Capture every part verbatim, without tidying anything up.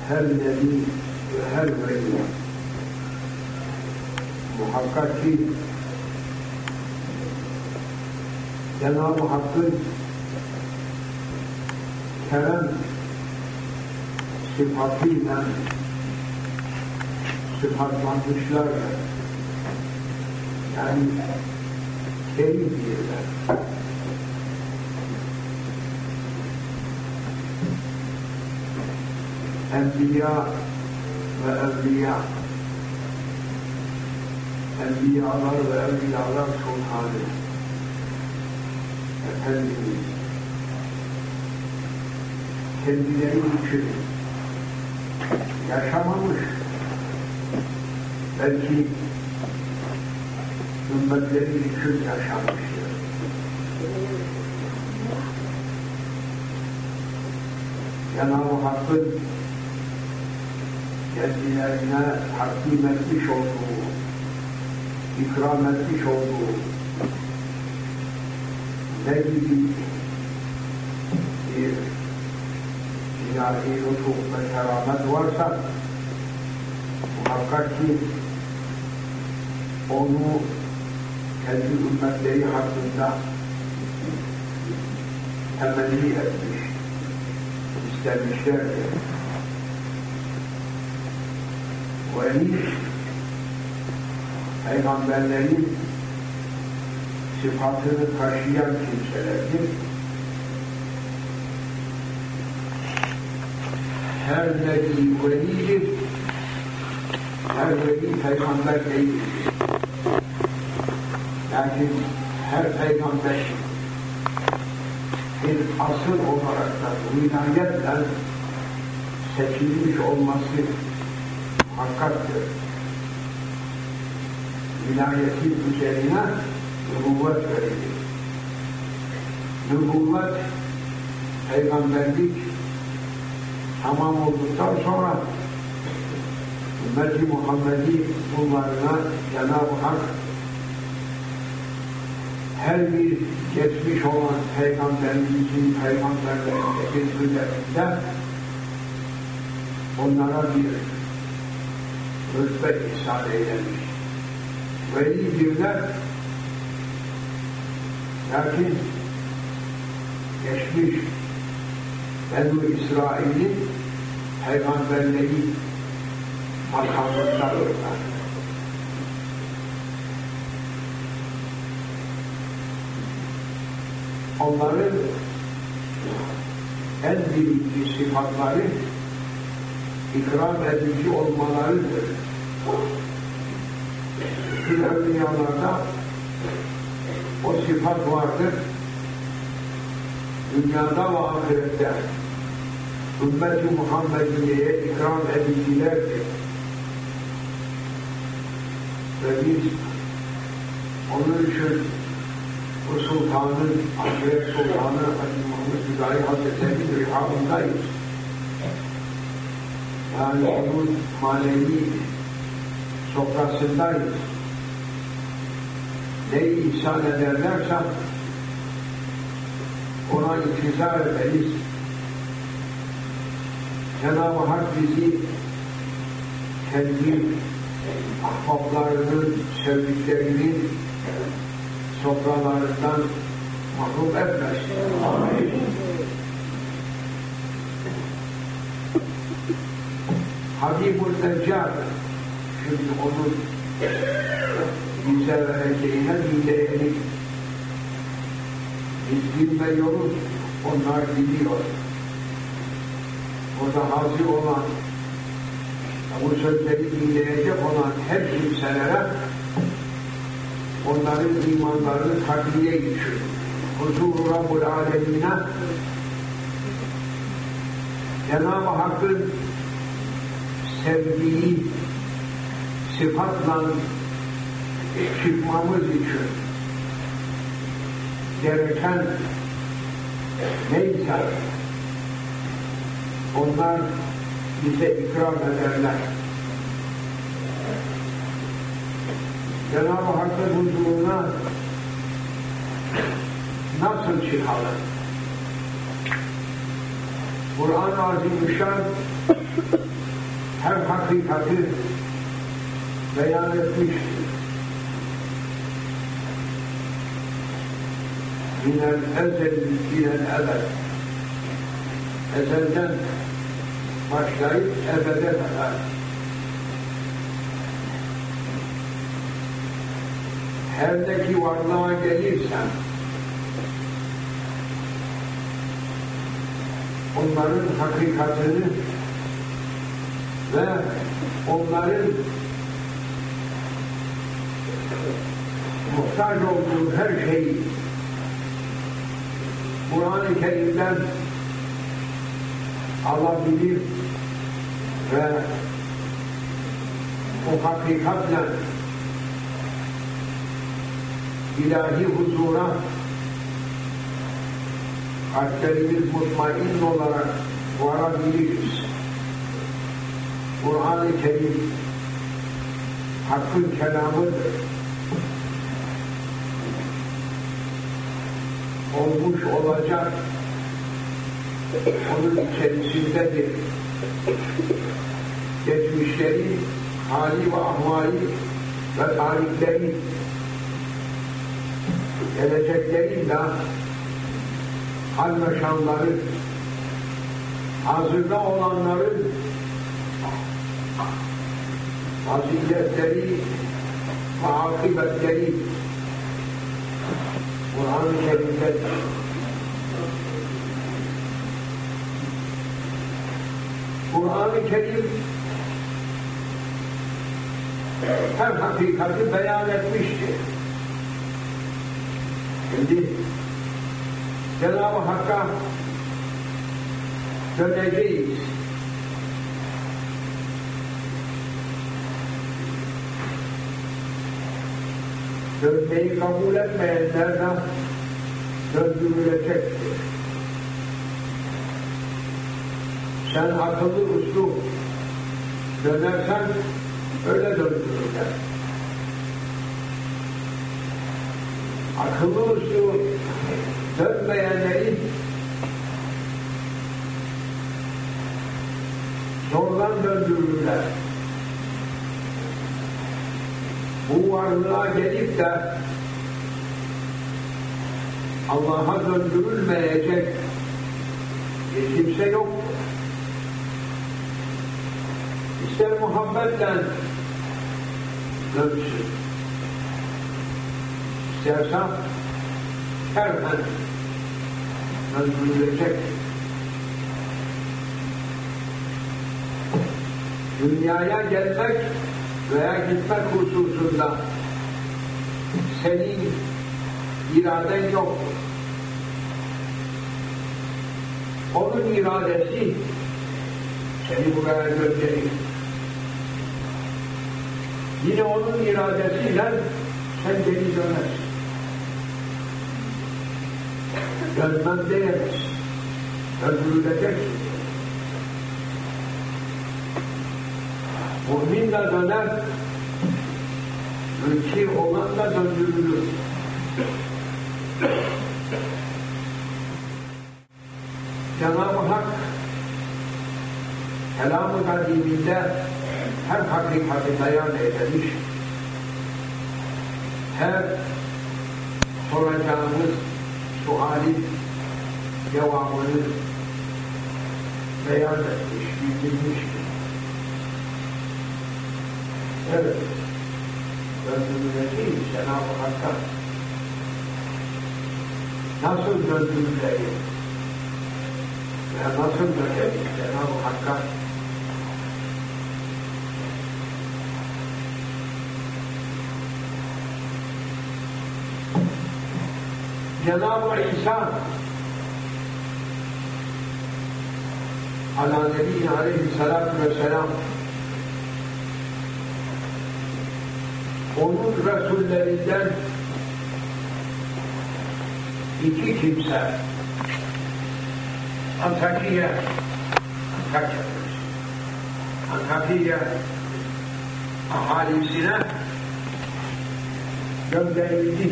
her nebi ve her veli muhakkak ki Cenab-ı Hakk'ın kerem sıfatıyla sıfatlanmışlar, yani kerim diyorlar. Enbiya ve evliya, enbiyalar ve evliyalar sultanı Efendimiz kendileri için yaşamamış, belki ümmetleri için yaşamıştır. Cenab-ı Hakk'ın kendilerine takdim etmiş olduğu, ikram etmiş olduğu ne gibi bir ilahi lütuf ve keramet varsa muhakkak ki onu kendi ümmetleri hakkında temenni etmiş, istemişlerdir. Veli, peygamberlerin sıfatını taşıyan kimselerdir. Her nebi velidir, her veli peygamber değildir. Lakin her peygamber bir asıl olarak da vilayetle seçilmiş olması hakikattır. Vilayetin üzerine nübüvvet verilir. Nübüvvet, peygamberlik tamam olduktan sonra ümmeti Muhammed'i kullarına Cenab-ı Hak her bir geçmiş olan peygamberimizin peygamberlerinin üzerinde onlara bir rütbe ihsan eylemiş. Velidirler, lakin geçmiş Benu İsrail'in peygamberleri makamındadırlar. Onların en birinci sıfatları ikram edici olmalarıdır. Bütün evliyalarda o sıfat vardır. Dünyada ve ahirette ümmet-i Muhammediye'ye ikram edicilerdir. Ve biz onun için bu sultanın, ahiret sultanı Hacı Muhammed Hüdayi Hazretleri'nin rihabındayız. Yani onun manevi sofrasındayız. Neyi ihsan ederlerse ona intizar ederiz. Cenab-ı Hak bizi kendi ahbaplarının, sevdiklerinin sofralarından mahrum etmesin. Amin. Habibul Deccal, şimdi onun bize vereceğine dinleyelim. Biz bilmiyoruz, onlar biliyor. Orada hazır olan, bu sözleri dinleyecek olan her kimselere onların imanlarını takviye için huzur-u Rabbul Alemine Cenab-ı Hakk'ın sevdiği sıfatla çıkmamız için gereken neyse onlar bize ikram ederler. Cenab-ı Hakk'ın huzuruna nasıl çıkalım? Kur'an-ı Azimüşşan her hakikati beyan etmiştir. Minel ezeli ilel ebed. Ezelden başlayıp ebede kadar. Her ne ki varlığa gelirsen, onların hakikatini ve onların muhtaç olduğu her şeyi Kur'an-ı Kerim'den alabilir ve o hakikatle ilahi huzura kalplerimiz mutmain olarak varabiliriz. Kur'an-ı Kerim Hakk'ın kelamıdır. Olmuş olacak, onun içerisindedir. Geçmişleri, hali ve ahvali ve tarihleri, geleceklerin de hal ve şanları, hazırda olanların faziletleri ve akıbetleri Kur'an-ı Kerim'dedir. Kur'an-ı Kerim her hakikati beyan etmiştir. Şimdi Cenab-ı Hakk'a döneceğiz. Dönmeyi kabul etmeyenlerden döndürülecektir. Sen akıllı uslu dönersen öyle döndürürler. Akıllı uslu dönmeyenleri zordan döndürürler. Bu varlığa gelip de Allah'a döndürülmeyecek bir kimse yok. İster muhabbetle dönsün, isterse kerhen döndürülecek. Dünyaya gelmek veya gitmek hususunda senin iraden yoktur. Onun iradesi seni buraya gönderir. Yine onun iradesiyle sen geri dönersin. Dönmem diyemez. Öldürüleceksin. Mümin de döner, mülki olan da döndürülür. Cenab-ı Hak kelam-ı kadiminde her hakikati beyan edilmiş, her soracağımız sualin cevabını beyan etmiş, bildirmiştir. Evet, döndürüleceğiz Cenab-ı Hakk'a. Nasıl döndürüleceğiz? Ve nasıl döneceğiz Cenab-ı Hakk'a? Cenab-ı İsa ala Nebiyyina aleyhissalatu vesselam onun Resullerinden iki kimse Antakya Antakya Antakya ahalisine gönderildi.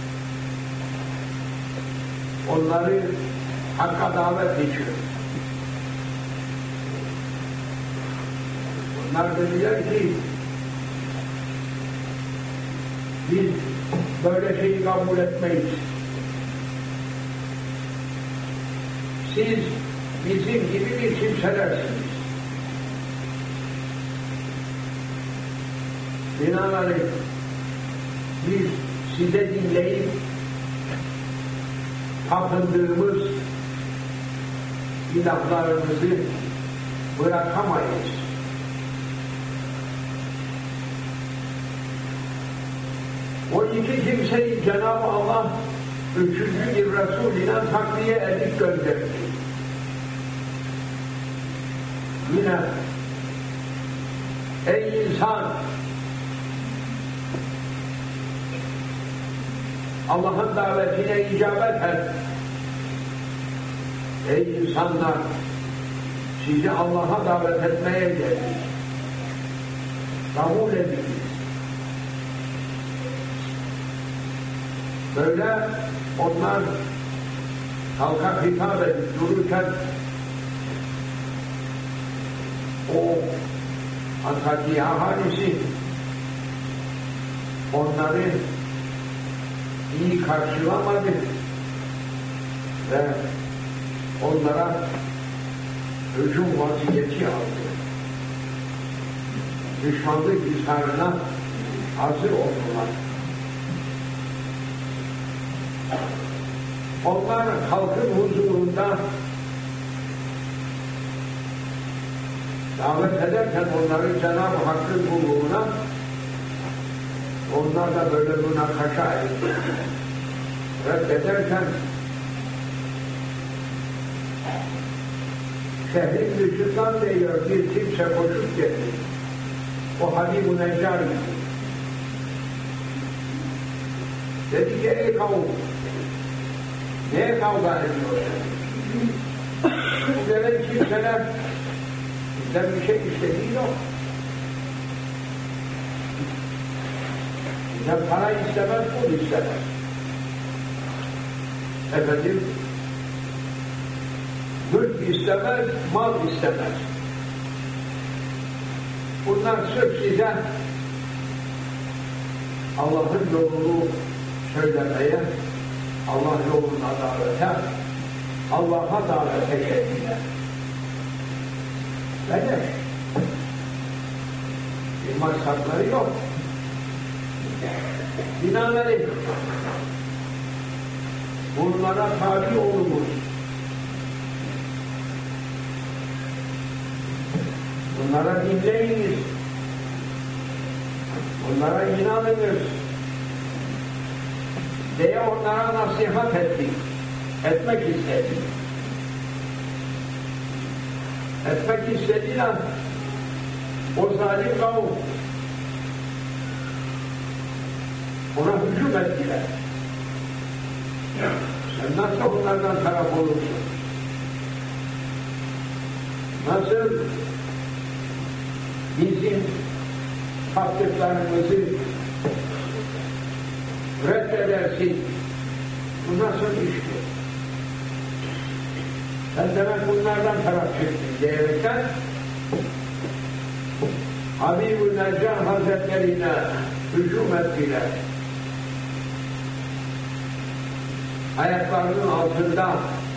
Onları Hakk'a davet ediyor. Onlar dediler ki biz böyle şeyi kabul etmeyiz. Siz bizim gibi bir kimselersiniz. Binaenaleyh biz size dinleyip tapındığımız ilahlarımızı bırakamayız. O iki kimseyi Cenab-ı Allah üçüncü bir Resul ile takviye edip gönderdi. Yine ey insan, Allah'ın davetine icabet et. Ey insanlar, sizi Allah'a davet etmeye geldik. Kabul ediniz. Böyle onlar halka hitap edip dururken o Antakya ahalisi onları iyi karşılamadı ve onlara hücum vaziyeti aldı. Düşmanlık izharına hazır oldular. Onlar halkın huzurunda davet ederken onları Cenab-ı Hakk'ın kulluğuna, onlar da böyle münakaşa etti. Reddederken şehrin dışından diyor bir kimse koşup geldi. O Habib-ü Neccar idi. Dedi ki ey kavim, neye kavga ediyorlar? Bu gelen kimseler bizden bir şey istediği yok. Bizden para istemez, pul istemez. Efendim, mülk istemez, mal istemez. Bunlar sırf size Allah'ın yolunu söylemeye, Allah yoluna davete, Allah'a davete geldiler. Böyle bir maksatları yok. Binaenaleyh bunlara tabi olunuz. Bunlara dinleyiniz. Bunlara inanınız diye onlara nasihat ettik. Etmek istedik. Etmek istediler. O zalim kavim ona hücum ettiler. Sen nasıl onlardan taraf olursun? Nasıl bizim taktiklerimizi reddedersin? Bu nasıl iştir? Sen demek bunlardan taraf çektin diyerekten Habib-ü Neccar Hazretlerine hücum ettiler. Ayaklarının altında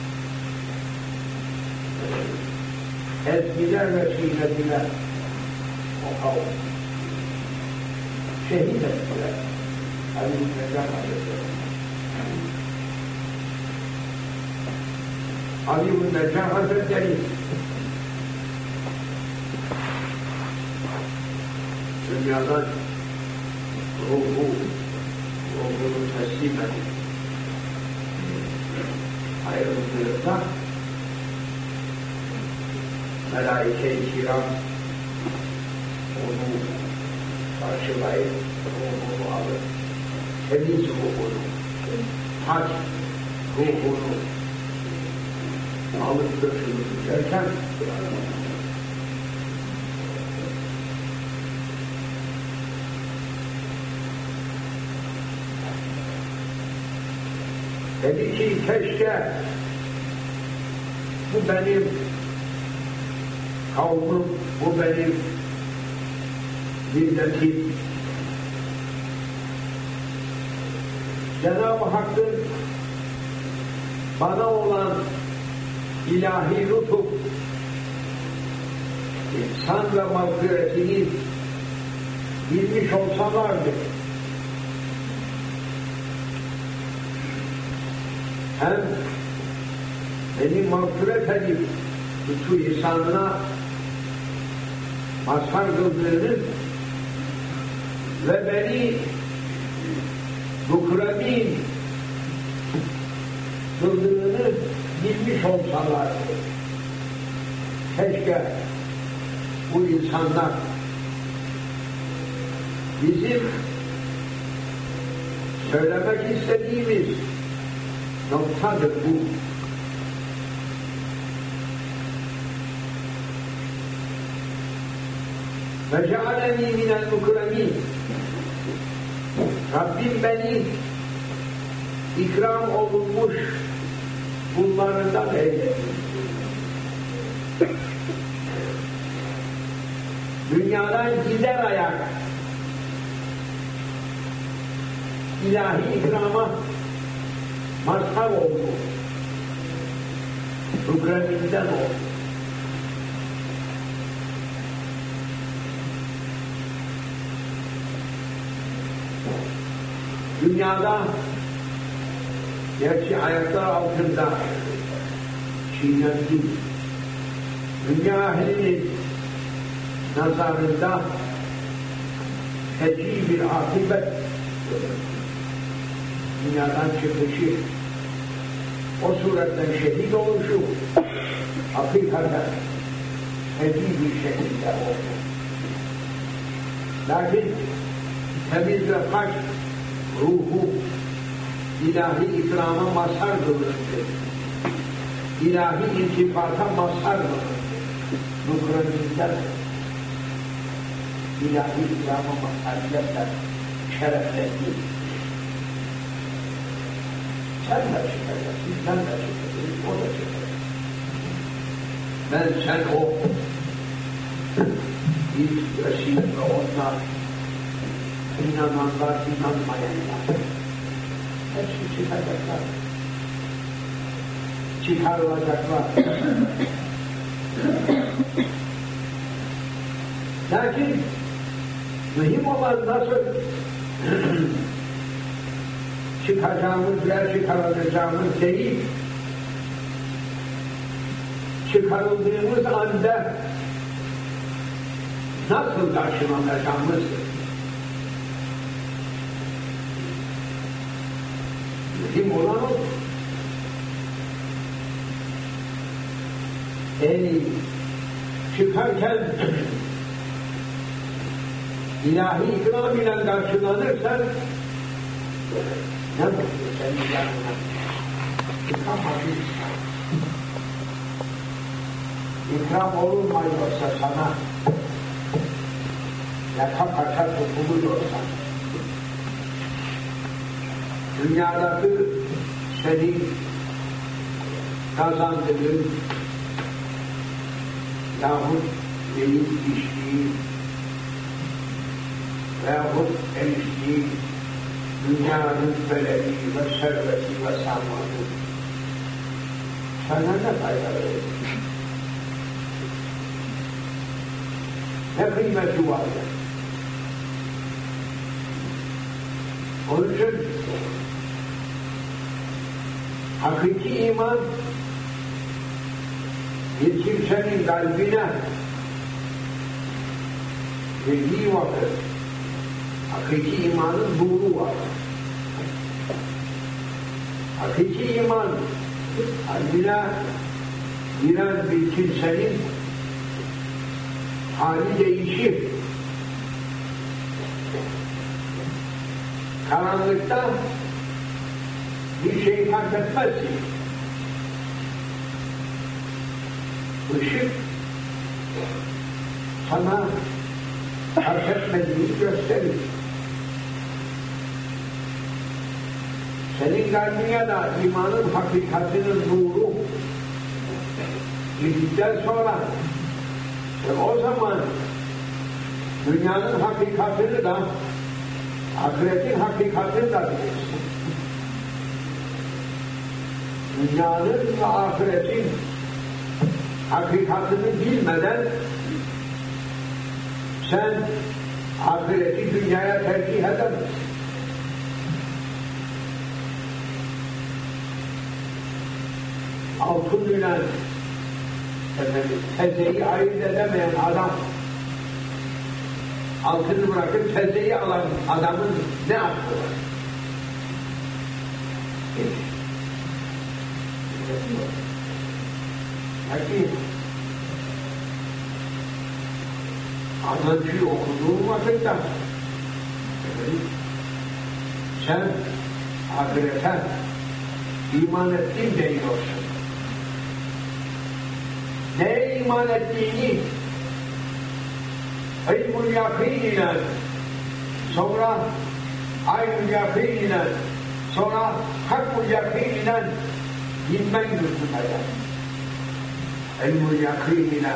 ezgiler ve çiğnediler. O kavim. Şehit ettiler. Habib-ü Neccar Hazretleri. Habib-ü Neccar Hazretleri dünyadan ruhu, ruhunu teslim edip ayrıldığında melaike-i kiram onu karşılayıp ruhunu alır. Temiz ruhunu, hac ruhunu alıp götürür derken dedi ki keşke bu benim kavmim, bu benim milletin Cenab-ı Hakk'ın bana olan ilahi lütuf, ihsan ve mağfiretini bilmiş olsalardı, hem beni mağfiret edip lütfu ihsanına mazhar kıldığını ve beni mukremin kıldığını bilmiş olsalardı, keşke bu insanlar bizim söylemek istediğimiz noktadır bu. Ve cealeni minel mukremin. Rabbim beni ikram olunmuş bunlarından eyledi. Dünyadan gider ayak ilahi ikrama mazhar oldu. Mukreminden oldu. Dünyada gerçi ayaklar altında çiğnendi. Dünya ehlinin nazarında feci bir akıbet, dünyadan çıkışı, o suretten şehit oluşu hakikaten feci bir şekilde oldu. Lakin temiz ve pak ruhu ilahi ikrama mazhar kılındı. İlahi iltifata mazhar kılındı. Nukreminden ilahi ikrama mazhariyetle şereflendi. Sen de çıkacaksın, sen de çıkacaksın, o da çıkacak. Ben, sen, o ilk vesile ve onlar İnananlar, inanmayanlar hepsi çıkacaklar, çıkarılacaklar. Lakin mühim olan nasıl çıkacağımız ve çıkarılacağımız değil, çıkarıldığımız anda nasıl karşılanacağımızdır. Mühim olan o. Ey çıkarken ilahi ikram ile karşılanırsan ne mutlu senin yanına. Çıkamadın. İkram olunmuyorsa sana, yaka paça tutuluyorsan, dünyadaki senin kazandığın yahut benim işliğim veyahut eriştiğim dünyanın belediği ve serveti ve sarmanı sana ne fayda verir? Ne kıymeti var ya? Onun için hakiki iman bir kimsenin kalbine girdiği vakit hakiki imanın nuru var. Hakiki iman kalbine giren bir kimsenin hali değişir. Karanlıkta bir şey fark etmezsin. Işık sana fark etmediğini gösterir. Senin kalbine de imanın hakikatinin nuru girdikten sonra ve o zaman Dünyanın hakikatini de, ahiretin hakikatini de bilirsin. Dünyanın ve ahiretin hakikatini bilmeden sen ahireti dünyaya tercih edemezsin. Altınıyla efendim, tezeyi ayırt edemeyen adam altını bırakıp tezeyi alan adamın ne hakkı var? Hiç. Peki Anancıyı okuduğun vakitte sen ahirete iman ettin diyorsun. Neye iman ettiğini ilmul yakîn ile sonra aynul yakîn ile sonra hakkul yakîn ile bilmen lüzumede. İlmul yakîn ile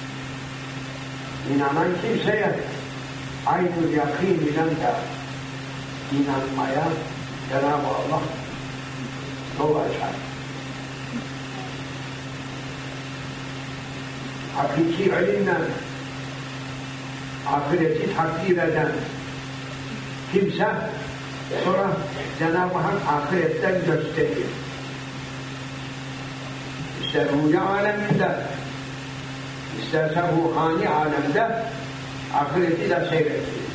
inanan kimseye aynul yakîn ile de inanmaya Cenab-ı Allah yol açar. Hakiki ilimle ahireti takdir eden kimse sonra Cenab-ı Hak ahiretten gösterir. İster rüya aleminde, isterse ruhani alemde ahireti de seyrettir.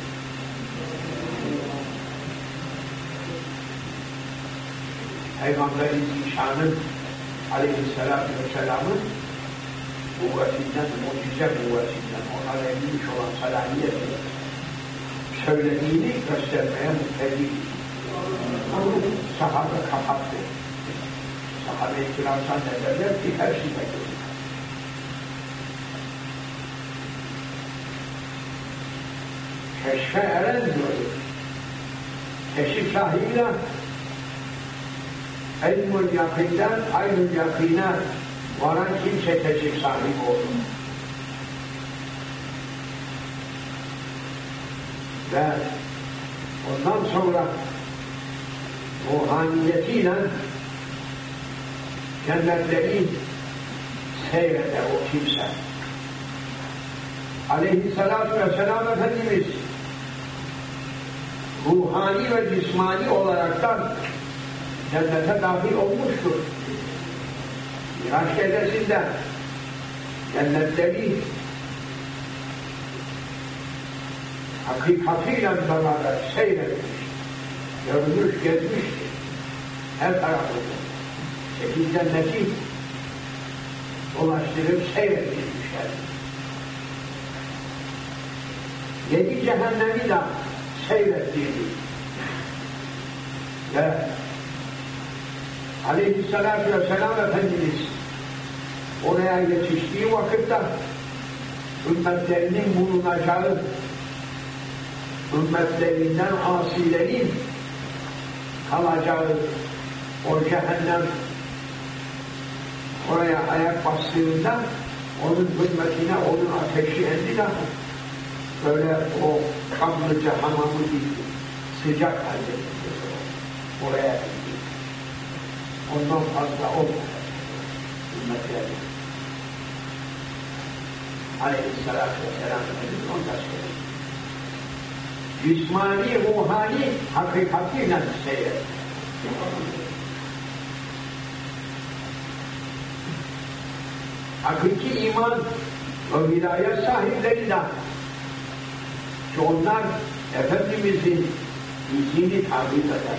Peygamber-i Zişan'ın aleyhissalatü vesselamın kuvvetinden, mucize kuvvetinden ona verilmiş olan salahiyeti söylediğini göstermeye muhtedir. Sahabe kapattı. Sahabe-i kiramsan ne derler ki her şeyde görür. Keşfe eren görür. Keşif sahibiyle ilmul yakînden aynul yakîne varan kimse keşif sahibi olur. Ve ondan sonra ruhaniyetiyle cennetleri seyreder o kimse. Aleyhissalatu vesselam Efendimiz ruhani ve cismani olaraktan cennete dahil olmuştur. Miraç gecesinde cennetleri hakikatiyle beraber seyretmiş, görmüş, gezmiştir. Her tarafında. Sekiz cenneti dolaştırıp seyretmişler. Yedi cehennemi de seyrettirdi. Ve Aleyhisselatü Vesselam Efendimiz oraya yetiştiği vakitte ümmetlerinin bulunacağı ümmetlerinden asilerin kalacağı o cehennem oraya ayak bastığında onun hürmetine onun ateşi endi de böyle o kanlıca hamamı gibi sıcak halde oraya endi. Ondan fazla olmadı ümmetleri. Aleyhisselatü Vesselam Efendimiz onu da söyledi. Cismani, ruhani hakikatiyle seyret. Hakiki iman ve vilayet sahipleri de ki onlar Efendimizin izini takip eder.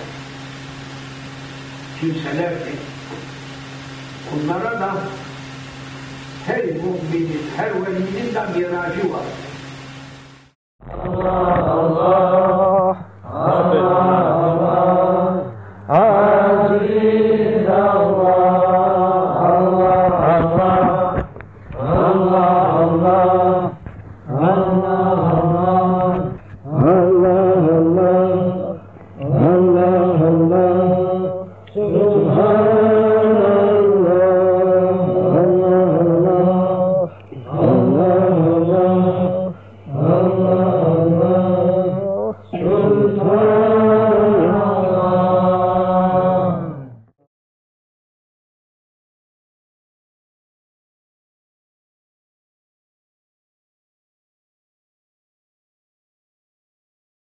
Kimselerdir. Onlara da her müminin, her velinin de miracı var. Allah Allah Allah Allah Aziz Allah Allah Allah Allah Allah Allah Allah Allah Allah Subhanallah Allah Allah Allah Allah